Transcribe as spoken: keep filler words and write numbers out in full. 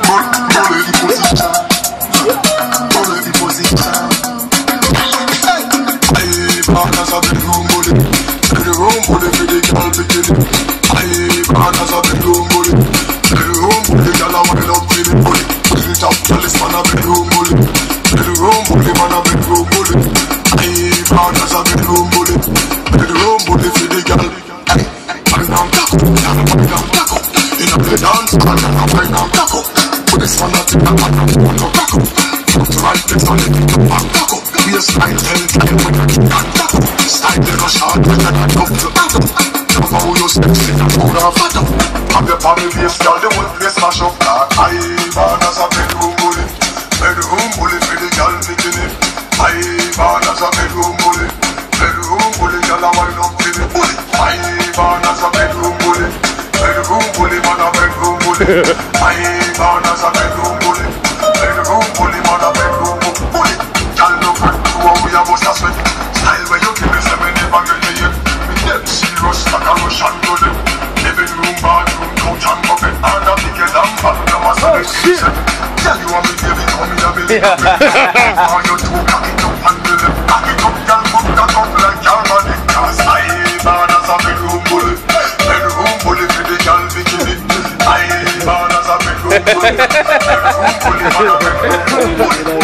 Bully in position. Bully in position. Hey, partners a bedroom bully. Bedroom bully for the girl bikini. Hey, partners a bedroom bully. Bedroom bully, girl a wild up with it bully. Pull it up, girl is man a bedroom bully. Bedroom bully, man a bedroom bully. Hey, partners a bedroom bully. Bedroom bully for the girl. Hey, wine and taco, girl wine and taco. In a play dance, girl a wine and taco. Put this one out in a man and one no taco. Front to right, this one in the back taco. Waistline ten time when you kick and taco. Style never short, when you not come to taco. Jump how you sexy and good and fat up. Have your family base, girl, the whole place mash up. Aye, man as a bedroom bully. Bedroom bully for the girl bikini. Aye, man as a bedroom bully. Bedroom bully, girl a wind up to the bully. Aye, man as a bedroom bully. Bedroom bully, man a bedroom bully. Aye, man as a bedroom bully. Bedroom bully, man a bedroom bully. Girl look at you and we a bust a sweat. Style where you give me say me never get me yet. Me dead serious like a Russian bullet. Living room, bathroom, couch and buffet. And a bigger than bad, you must have been decent. Tell you want me baby, come in a million. Are you too cock it up and build it? Cock it up, girl, put that up like your money. Cause I man as a bedroom bully. Bedroom bully for the girl bikini. I man as a bedroom bully. Bedroom bully, man a bedroom bully.